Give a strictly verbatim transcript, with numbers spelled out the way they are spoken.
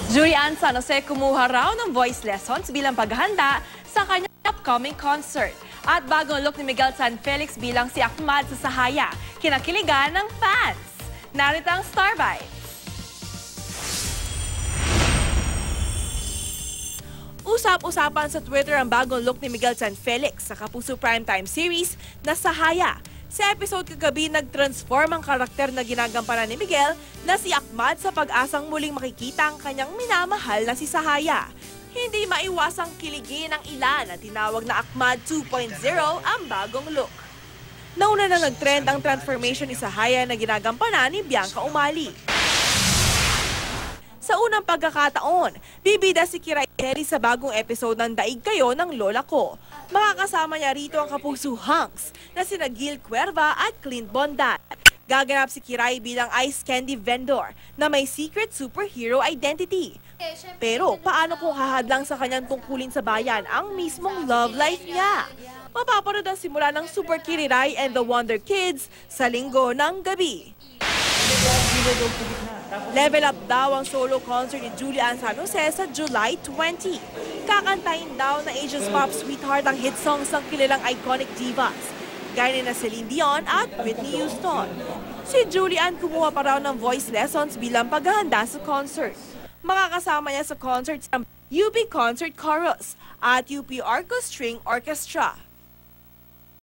Julian San Jose kumuha raw ng voice lessons bilang paghahanda sa kanyang upcoming concert. At bagong look ni Miguel Tanfelix bilang si Ahmad sa Sahaya, kinakiligan ng fans. Narito ang Star Bites. Usap-usapan sa Twitter ang bagong look ni Miguel Tanfelix sa Kapuso Primetime series na Sahaya. Sa episode kagabi, nag-transform ang karakter na ginagampanan ni Miguel na si Ahmad sa pag-asang muling makikita ang kanyang minamahal na si Sahaya. Hindi maiwasang kiligin ng ilan na tinawag na Ahmad two point oh ang bagong look. Nauna na nag-trend ang transformation ni Sahaya na ginagampanan ni Bianca Umali. Sa unang pagkakataon, bibida si Kiray sa bagong episode ng Daig Kayo ng Lola Ko. Makakasama niya rito ang kapuso hunks na sina Gil Cuerva at Clint Bondan. Gaganap si Kiray bilang ice candy vendor na may secret superhero identity. Pero paano kung hahadlang sa kanyang tungkulin sa bayan ang mismong love life niya? Mapapanood ang simula ng Super Kiriray and the Wonder Kids sa linggo ng gabi. Level up daw ang solo concert ni Julian San Jose sa July twentieth. Kakantahin daw na Asia's pop sweetheart ang hit songs ng kilalang iconic divas, gaya na Celine Dion at Whitney Houston. Si Julian kumuha pa raw ng voice lessons bilang paghahanda sa concert. Makakasama niya sa concert ang U P Concert Chorus at U P Arco String Orchestra.